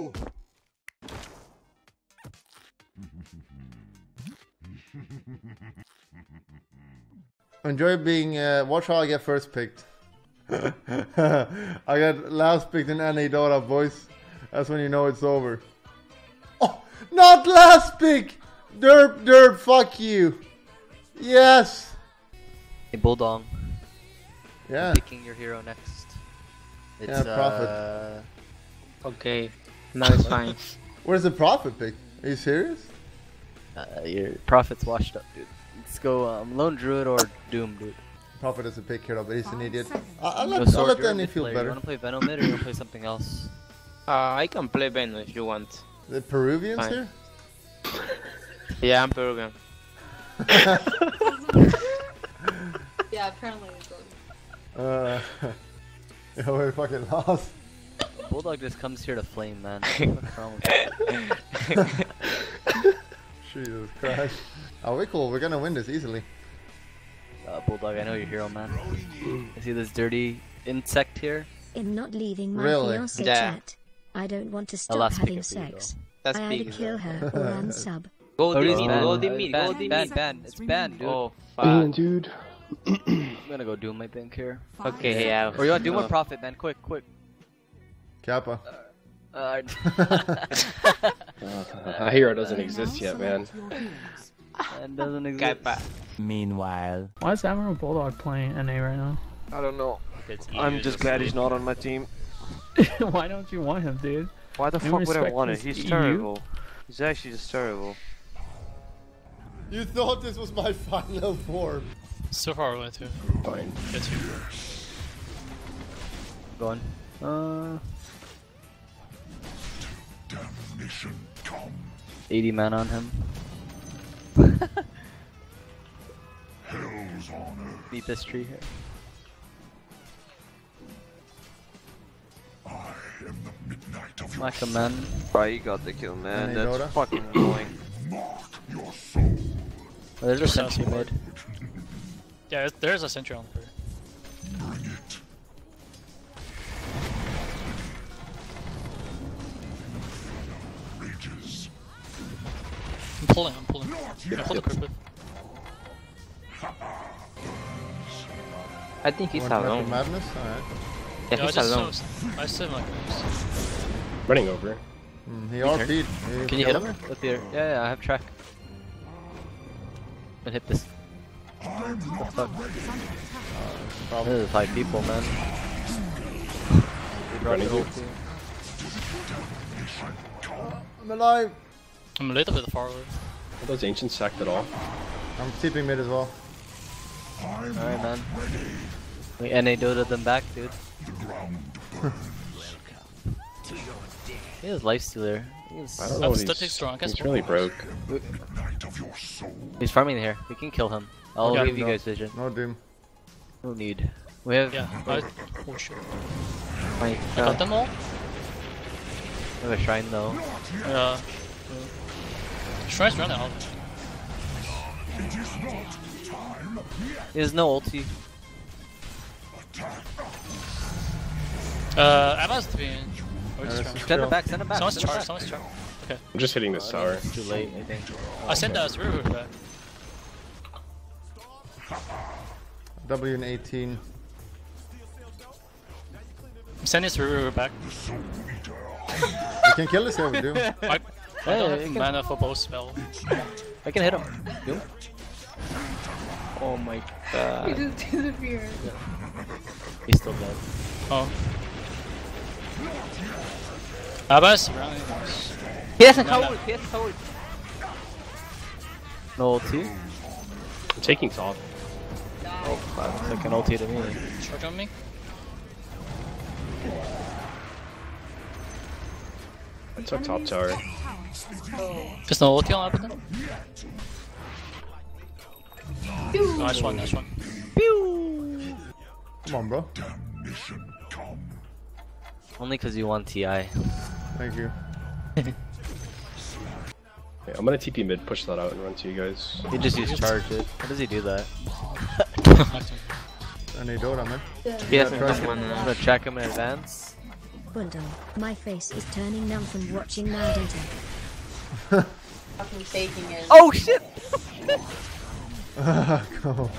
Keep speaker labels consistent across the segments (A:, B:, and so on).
A: Enjoy being, watch how I get first picked. I got last picked in Elaitoh, boys. That's when you know it's over. Oh, not last pick! Derp, derp, fuck you. Yes!
B: Hey, Bulldog.
A: Yeah.
B: I'm picking your hero next. It's,
A: yeah, Prophet.
C: Okay, now it's fine.
A: Where's the Prophet pick? Are you serious?
B: Your Prophet's washed up, dude. Let's go Lone Druid or Doom, dude.
A: Prophet is a pick hero, but he's an idiot. I'll
B: Go
A: let
B: Sword,
A: Danny
B: mid
A: feel
B: player.
A: better.
B: You wanna play Venom mid or you wanna play something else?
C: I can play Venom if you want.
A: The Peruvians
C: Fine.
A: here?
C: Yeah, I'm Peruvian.
D: Yeah, apparently it's
A: Yeah, we fucking lost.
B: Bulldog just comes here to flame, man. What's wrong with you?
A: Jesus Christ. Oh, we're cool. We're gonna win this easily.
B: Bulldog, I know your hero, man. I see this dirty insect here.
E: In not leaving my
A: Really?
E: fiancé
C: Yeah.
E: chat, I don't want to
B: I'll
E: stop
B: last pick
E: having
B: it for you,
E: sex.
C: That's
E: I
C: big.
E: either kill her or unsub.
C: Go
B: Oh,
C: deep
B: it's
C: mid,
B: banned.
C: go deep mid, go deep mid.
B: Banned. It's banned, dude.
C: Oh,
F: Man,
C: fuck.
F: dude.
B: I'm gonna go Doom, I think, here.
C: Okay, yeah.
B: Or you want Doom or Prophet, man? Quick.
A: Kappa.
F: A hero doesn't exist yet, man.
B: That doesn't exist.
G: Meanwhile, why is AdmiralBulldog playing NA right now?
F: I don't know. I'm just glad he's not on my team.
G: Why don't you want him, dude?
H: Why the
G: You
H: fuck would I
G: respect
H: want it?
G: his
H: He's
G: EU?
H: terrible. He's actually just terrible.
A: You thought this was my final form.
I: So far away too.
F: Fine.
I: Get you.
B: Go on. 80 man on him. Beat this tree here. Smack him, man.
H: Right, you got the kill, man.
A: Elaitoh?
H: That's fucking annoying.
B: Oh, there's a sentry mid.
I: Yeah, there's a sentry on the bird. I'm pulling. Yeah, pull the quick.
C: I think he's
A: Want to
C: alone.
A: madness? Alright.
C: Yeah,
I: Yeah,
C: he's alone.
I: I still like this.
F: Running over.
A: He RP'd.
B: Can you hit him? With your... Yeah, I have track. And hit this. What the fuck? This is 5 people, man.
F: Running here.
A: I'm alive.
I: I'm a little bit far away.
F: Are those ancients sacked at all?
A: I'm keeping mid as well.
B: Alright, man. We NA-Dota them back, dude. He has lifestealer.
F: I don't know. He's really broke.
B: He's farming here. We can kill him. I'll
A: Okay,
B: give you
A: no.
B: guys vision.
A: No doom.
B: No need. We have.
I: Yeah. Oh shit.
C: My
I: I got them all?
B: We have a shrine though.
I: Yeah. Shrine's running out.
B: He has no ulti.
I: Emma's being.
B: Send him back. Send him back.
I: Someone's
B: send him
I: charged.
B: back.
I: Okay.
F: I'm just hitting this tower.
B: It's too late, I think.
I: I sent that river back.
A: W in 18.
I: I'm sending this river back.
A: We can kill this here with doom.
I: I don't have mana for both spells.
B: I can hit him. Doom?
C: Oh my
D: He
C: god.
D: just disappeared.
B: He's still dead.
I: Oh. Abbas running.
C: He has a tower, he has a tower.
B: No ulti?
F: I'm taking top.
B: Oh, fuck. It's like an ulti to me.
I: Charge on me.
F: I took top tower.
I: There's no ulti on Abaddon? Nice one.
B: Pew!
A: Come on, bro.
B: Only because you want TI.
A: Thank you.
F: Okay, I'm gonna TP mid, push that out, and run to you guys.
B: He just used charge it. How does he do that?
A: Elaitoh, man.
C: He has
A: Yeah,
C: no
B: I'm
C: mana.
B: gonna check him in advance.
E: Bulldog, my face is turning numb from watching Elaitoh.
D: Fucking faking it.
B: Oh shit!
A: Go.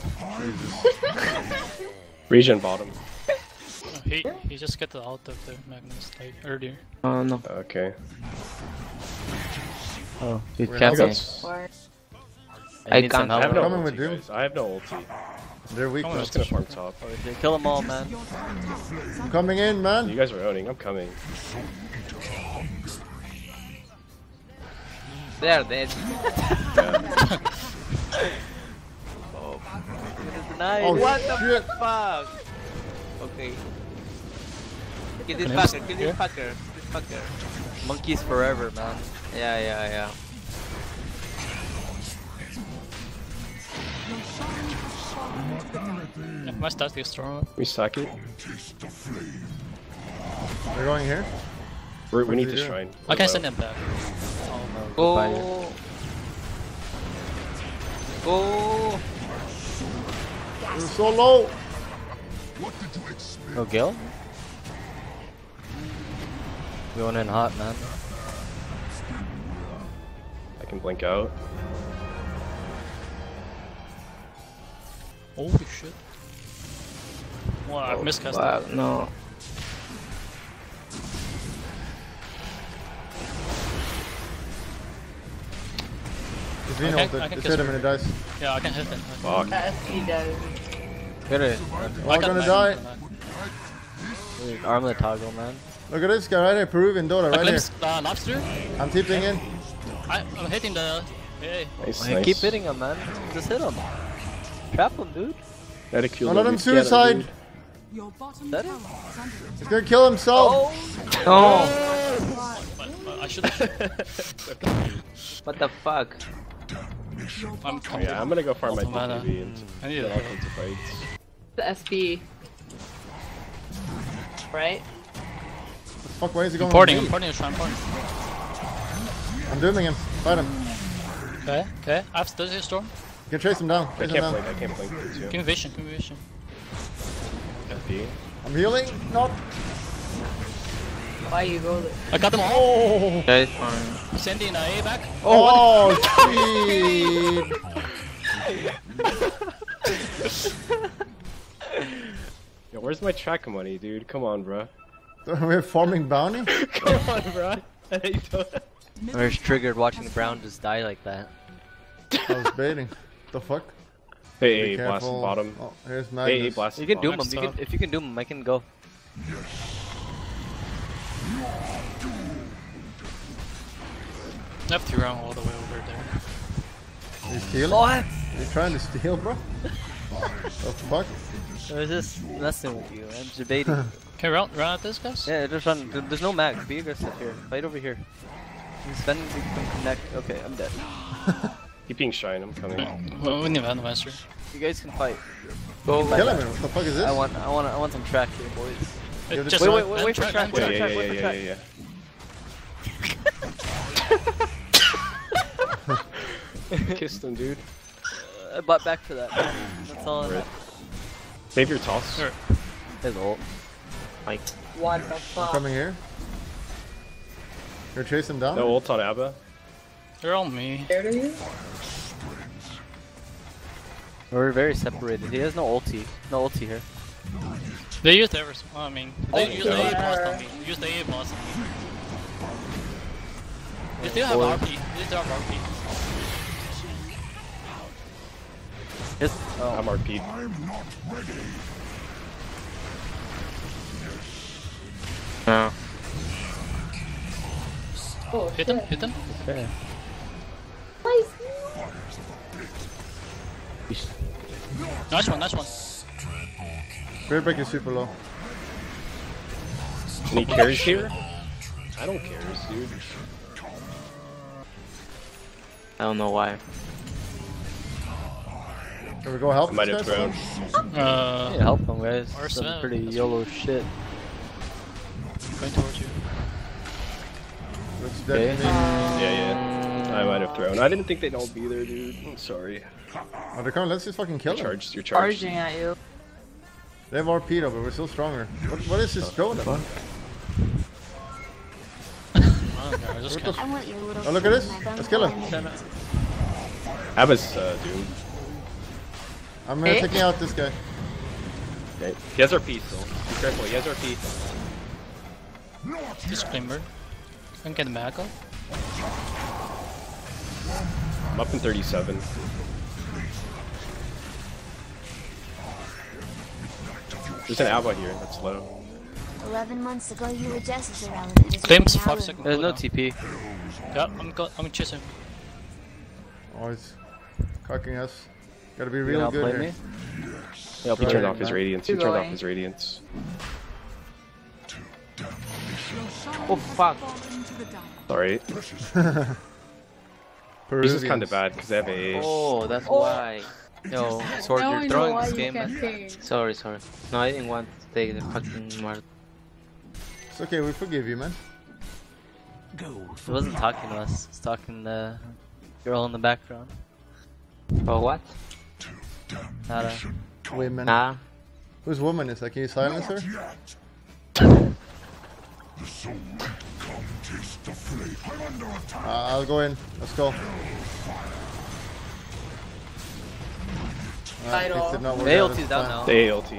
F: Regen bottom.
I: He just got the out of the Magnus like earlier.
C: Oh no.
F: Okay.
C: Oh, he's
A: We're
C: capping.
D: Or
C: I
B: need
C: can't.
B: some
F: I
B: help.
F: have no
A: Coming with
F: ulti,
A: Doom.
F: guys. I have no ulti.
A: They're weak.
I: Come on,
F: I'm just gonna farm top.
B: Oh, shit. Kill them all, man.
A: I'm coming in,
F: You
A: man.
F: guys are owning. I'm coming.
C: They're dead.
B: Nice.
A: Oh
C: What the
A: shit!
C: fuck? Okay. Kill this
I: Can I
C: fucker,
I: just-
C: kill this fucker, this fucker.
B: Monkeys forever, man.
C: Yeah.
I: Yeah, my stats get strong.
F: We stack it.
A: They're going here.
F: We need
A: do
F: to
A: you do?
F: shrine.
I: I can send them back.
C: Go.
B: Goodbye.
C: Go.
A: They're so low.
B: No Gil? Going in hot, man.
F: I can blink out.
I: Holy shit. Wow, I miscast
C: Wow,
I: that.
C: no.
A: He's being
I: I
A: ulted.
I: can
A: Just
I: kiss
A: hit him
I: her.
A: and he dies.
I: Yeah, I can hit them.
F: Fuck.
D: SP does.
B: Get it.
A: We're all gonna die.
B: Armlet toggle, man.
A: Look at this guy right here, Peruvian Dota, right here.
I: Lobster?
A: I'm tipping in.
I: I'm hitting the... Hey.
F: Nice,
B: Hey,
F: nice.
B: keep hitting him, man. Just hit him. Trap him, dude.
F: Ridicule
A: Don't let him suicide.
B: That it?
A: He's gonna kill himself.
C: No.
I: I should.
C: What the fuck?
I: I'm coming.
F: Yeah, I'm gonna go farm my
I: Automata.
F: DPV and
I: I need
F: then
I: it.
F: I'll come to fights.
D: The SB. Right?
A: Fuck, why is he going
I: Porting,
A: on
I: I'm
A: me?
I: porting a shrine point.
A: I'm dooming him. Fight him.
I: Okay. I have Study Storm.
A: You can chase him down.
F: I
A: Chase him
F: can't
A: down.
F: blink. I can't blink too.
I: Give me vision, give me vision.
F: FP.
A: I'm healing. Not.
D: Why you go there?
I: I got them all.
A: Oh.
C: Okay, fine.
I: Sending A back.
A: Oh, shit.
F: Yo, where's my track money, dude? Come on, bro.
A: We're farming bounty?
F: Come on, bro.
B: Or it's triggered watching Brown just die like that.
A: I was baiting. The fuck?
F: Hey,
A: Be
F: blast
A: careful.
F: bottom.
A: Oh, here's
F: Hey,
A: Magnus.
F: blast.
B: You can doom him.
I: Next
B: You
I: up.
B: can, if you can doom him, I can go.
I: I have to run all the way over there.
A: He's stealing?
B: What?
A: You trying to steal, bro? The fuck?
B: I was just messing with you. I'm debating.
I: Can we run at this, guys?
B: Yeah, just run. There's no mag. Be aggressive here. Fight over here. Then we can connect. Okay, I'm dead.
F: Keep being shrine. I'm coming.
I: Well, we need a master.
B: You guys can fight.
A: Kill him. What the fuck is this?
B: I want some track here, boys.
A: Give it
I: Just
A: to-
B: Wait for track.
F: Yeah,
B: Wait
F: yeah,
B: for track.
F: yeah,
B: Wait for
F: yeah,
B: track.
F: yeah, yeah. Kissed him, dude.
B: I bought back for that. That's all I
F: Right.
B: have.
F: Save your toss.
I: Sure.
B: His ult.
C: Like,
D: What the
A: I'm
D: fuck?
A: coming here. You're chasing down?
F: No ult on Abba.
I: They're on me.
D: Scared of you?
B: We're very separated. He has no ulti. No ulti here.
I: They used every. I mean, they used the
F: yeah.
I: A blast on me. Use the A blast on me. They still have RP. They still have RP.
B: His,
F: I'm RP'd.
C: no.
D: Oh,
I: Hit them. Hit them.
B: okay.
I: Nice one. Nice one.
A: Great break is super low.
F: Any cares here? I don't care, dude.
C: I don't know why.
A: Can we go help
F: I might
A: this
F: have
A: guy?
F: thrown.
B: Yeah, help him, guys.
I: Or
B: Some
I: Sam.
B: pretty YOLO shit.
I: Going towards you.
A: Looks dead to me.
F: Yeah. I might have thrown. I didn't think they'd all be there, dude. I'm sorry.
A: Oh, they're coming. Let's just fucking kill them.
F: You're charged.
D: Charging at you.
A: They have RP though, but we're still stronger. What is this Dota?
I: I don't care, I just can't.
E: I want your little
A: Oh, look at this.
E: friend in my
A: Let's kill him.
E: bum.
F: Abba's doomed.
A: I'm taking out this guy.
F: Okay. He has RP still. Be careful, he has RP.
I: Disclaimer. Can get the mag up.
F: I'm up in 37. There's an Abba here, that's low.
E: 11 months ago, you were just irrelevant. Just
I: Claims
E: like
I: 5
E: now.
I: seconds.
B: There's no
I: cooldown.
B: TP.
I: Yeah, I'm chasing.
A: Oh, he's cocking us. Gotta be
B: You
A: real
B: gonna
A: good
B: play
A: here.
B: me?
F: He turned
A: Right,
F: off his
A: man.
F: radiance, he
D: Keep
F: turned off
D: going.
F: his radiance.
H: Oh fuck.
F: Alright. This is kinda bad because they have a.
B: Oh, that's why. Yo, Sword,
D: Now I
B: you're
D: know
B: throwing
D: why
B: this
D: you
B: game,
D: can't
B: man.
D: change.
B: Sorry. No, I didn't want to take the fucking mark.
A: It's okay, we forgive you, man.
B: He wasn't talking to us. He's talking to the girl in the background.
C: Oh, what?
B: Nada.
A: Women.
C: Nah.
A: Whose woman is that? Can you silence her? I'll go in. Let's go.
D: Fight
A: Fix
D: off.
A: it, not work
B: The
A: out,
B: ALT's
A: it's
B: down
A: fine.
B: now.
F: The ALT.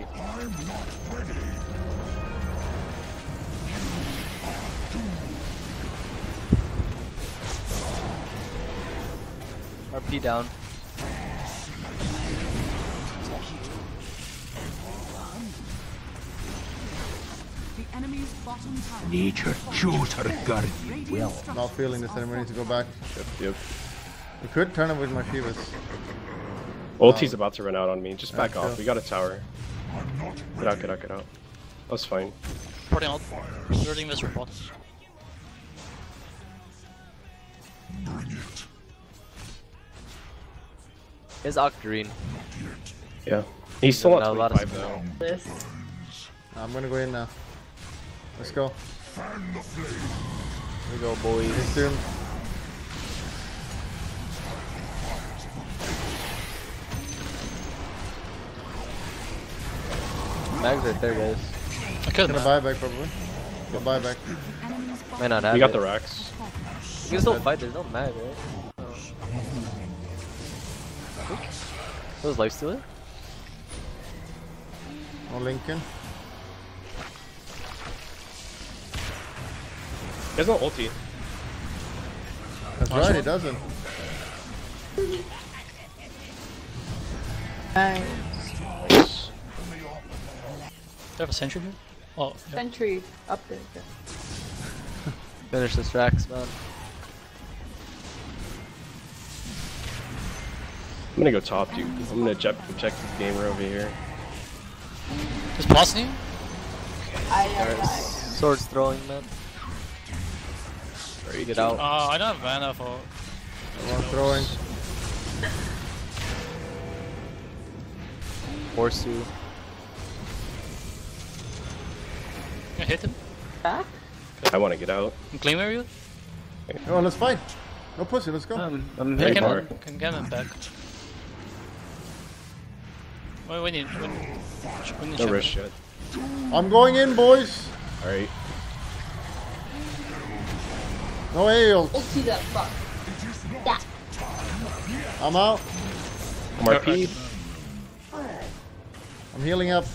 B: RP down.
J: Nature chose her guardian well.
A: Not feeling this anymore. Need to go back.
F: Yep.
A: We could turn it with my Phoebus.
F: Ulti's about to run out on me. Just back
A: Yeah,
F: off. We got a tower. Get out. That's fine.
I: Porting out. Reloading this report.
B: It's Octarine.
F: Yeah. He's still
B: Got a
F: on
B: lot of
F: 25 though.
D: This.
A: I'm gonna go in now. Let's go.
B: Here we go, boys.
A: He's doomed.
B: Mag's right there, guys.
I: I killed
A: Gonna
I: him.
A: buy back probably. I'll buy back.
B: Might not have
F: We got
B: it.
F: the racks.
B: You can still fight, there's no mag, right? Oh. Was life stealer?
A: No Lincoln.
F: He has no ulti.
A: That's right, he doesn't.
D: Nice.
I: Do I have a sentry here? Oh, yeah.
D: Sentry up there.
B: Finish this Rax, man.
F: I'm gonna go top, dude. I'm gonna check this gamer over here.
I: Is Plus new?
B: Sword's throwing, man.
F: Right.
B: Get out.
I: I don't have mana for.
A: I'm throwing.
B: Force you.
I: Can I hit him?
D: Back?
F: I wanna get out.
I: Can claim area?
A: Oh, let's fight. No pussy, let's go.
B: I'm
I: I
B: hitting
F: Mohr.
I: can get him back. We need
F: No
I: champion.
F: risk yet.
A: I'm going in, boys.
F: Alright.
A: No ale.
D: Ulti that fuck.
A: I'm out.
F: I'm RP.
A: I'm healing up.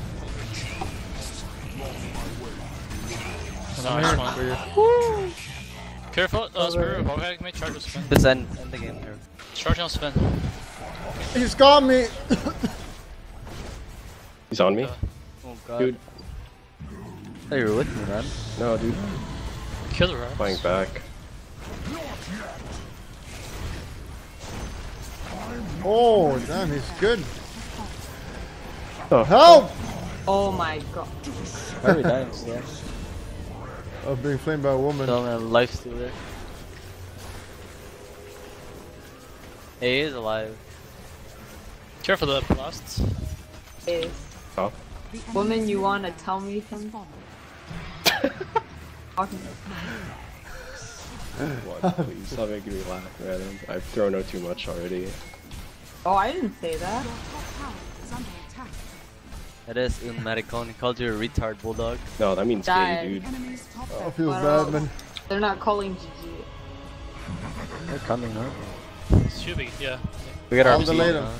A: I'm
I: Nice
A: here
I: one.
A: for you.
I: Careful, Spirit, okay, may charge or spin.
B: Just end the game here.
I: Charge on spin.
A: He's got me.
F: He's on me.
B: Oh god.
F: Dude.
B: Hey, you're with me, man.
F: No, dude.
I: Kill her.
F: Flying back.
A: Oh, damn, he's good.
F: Oh,
A: Help!
D: Oh my god.
B: Why are we dying still?
A: I was being flamed by a woman.
B: Still in a life stealer. Hey, he is alive.
I: Careful the blasts.
D: Is
F: top.
D: woman, you wanna tell me something?
F: What? Please stop making me laugh, man. I've thrown out too much already.
D: Oh, I didn't say that.
B: It is un maricón. He called you a retard, Bulldog.
F: No, that means
D: Die.
F: gay, dude.
A: Oh, feels bad, man.
D: They're not calling GG.
B: They're coming, huh?
I: Should be, yeah.
B: We got our
A: I'll delay them.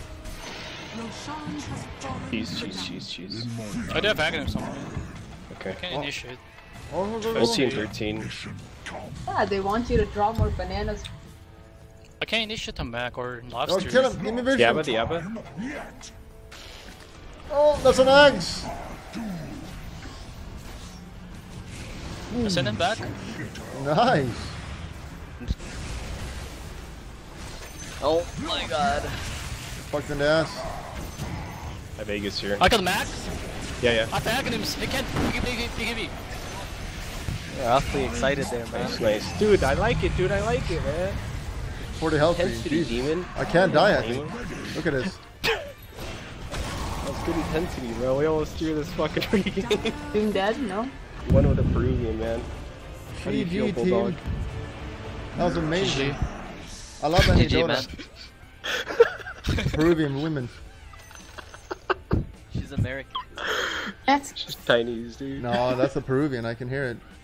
F: Cheese.
I: I do have Aghanim somewhere.
F: Okay.
I: I can initiate.
A: Oh, go.
F: 13.
D: Yeah, they want you to draw more bananas.
I: I can initiate them back or
A: Oh,
I: lobster.
A: kill him. Give me vision.
F: The Abba.
A: Oh, that's an axe.
I: I send him back.
A: Nice.
B: Oh my god.
A: Fucked in the ass.
F: I Vegas here.
I: I got the max.
F: Yeah.
I: I have Aghanims. They can't. Big.
B: You're awfully excited there, man.
F: Nice. Dude, I like it, man.
A: 40 health for you.
F: Intensity,
A: Jeez.
F: demon.
A: I can't die, I think. Look at this.
F: That's good intensity, bro. We almost threw this fucking pregame.
D: Doom dead? No?
F: One with a Peruvian, man. How do you feel,
A: GG
F: Bulldog?
A: team. That was amazing. I love that
B: GG, man.
A: Peruvian women.
B: She's American.
D: That's
F: Just Chinese, dude.
A: No, that's a Peruvian. I can hear it.